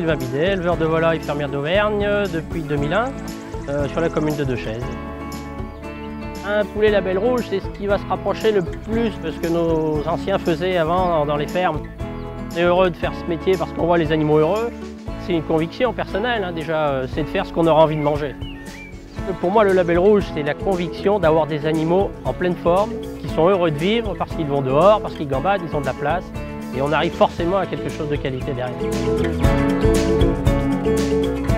Sylvain Bidet, éleveur de volailles fermière d'Auvergne depuis 2001 sur la commune de Deux-Chèzes. Un poulet label rouge, c'est ce qui va se rapprocher le plus de ce que nos anciens faisaient avant dans les fermes. On est heureux de faire ce métier parce qu'on voit les animaux heureux. C'est une conviction personnelle, hein, déjà, c'est de faire ce qu'on aura envie de manger. Pour moi, le label rouge, c'est la conviction d'avoir des animaux en pleine forme, qui sont heureux de vivre parce qu'ils vont dehors, parce qu'ils gambadent, ils ont de la place. Et on arrive forcément à quelque chose de qualité derrière.